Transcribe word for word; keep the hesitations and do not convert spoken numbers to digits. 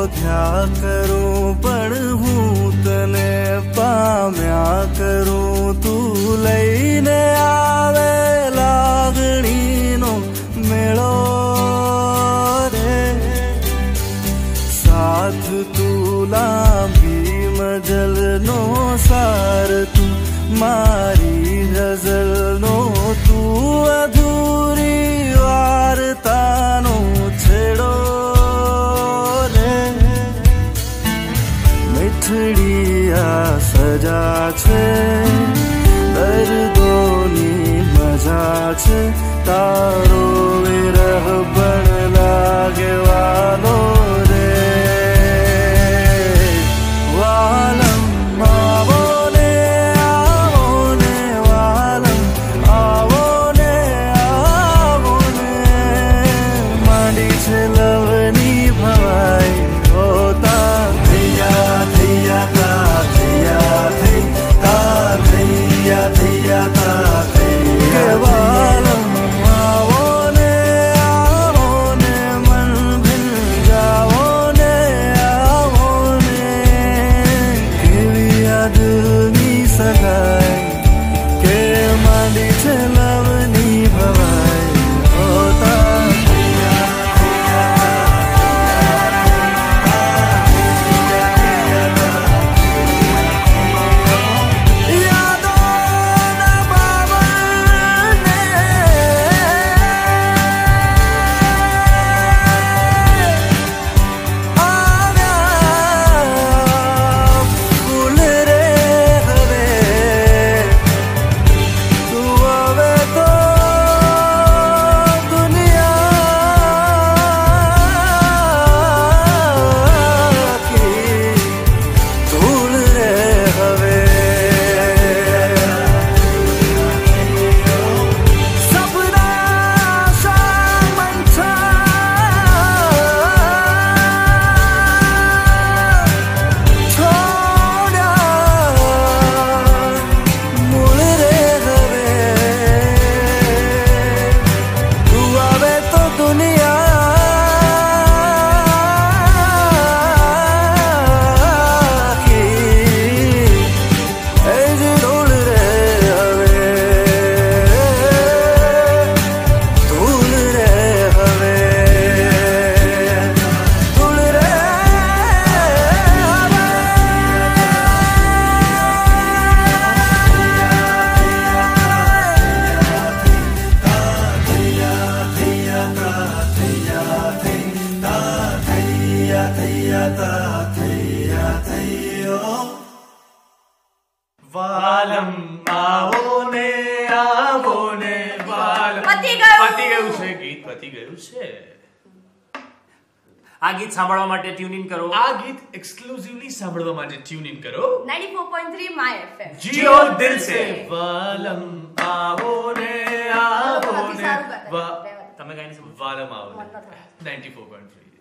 શોધ્યા કરું પણ હું તને પામ્યા કરું તું લઈને આવે લાગણીનો મેળો રે સાથ તું લાંબી મજલનો સાર તું મારી ગઝલનો તું અધૂરી વાર્તાનો છેડો રે મીઠડી આ સજા છે દર્દોની મજા છે તારો વિરહ પણ લાગે વાલો રે વાલમ આવો ને આવો ને વાલમ આવો ને આવો ને માંડી છે લવની ભવાઈ હોતા થૈયા થૈયા તા થૈયા થઈ તા થૈયા થૈયા તા થઈ કે વાલમ આવો ને આવો ને મન ભીન જાઓ ને આવો ને કેવી યાદની સગાઈ કે માંડી છે લવની ભવાઈ હોતા યાદોના બાવળને આવ્યા ફૂલ રે હવે તું હવે તો દુનિયા ધૂળ રે હવે સપના શામન છોડ્યા મૂળ રે હવે તું આવે તો દુનિયા એ જ ધૂળ રે હવે ધૂળ રે હવે ધૂળ રે વાલમ આવો ને આવો ને વાલમ પતી ગયું. પતી ગયું છે ગીત પતી ગયું છે આ ગીત સાંભળવા માટે ટ્યુન ઇન કરો આ ગીત એક્સક્લુઝિવલી સાંભળવા માટે ટ્યુન ઇન કરો ninety-four point three My F M. Jio દિલ સે વાલમ આવો ને આવો બાકી ને સારું ગાતા. વા- રહેવા દે. તમે ગાઈને સંભળાવો. વાલમ આવો મન ન થાય. ninety-four point three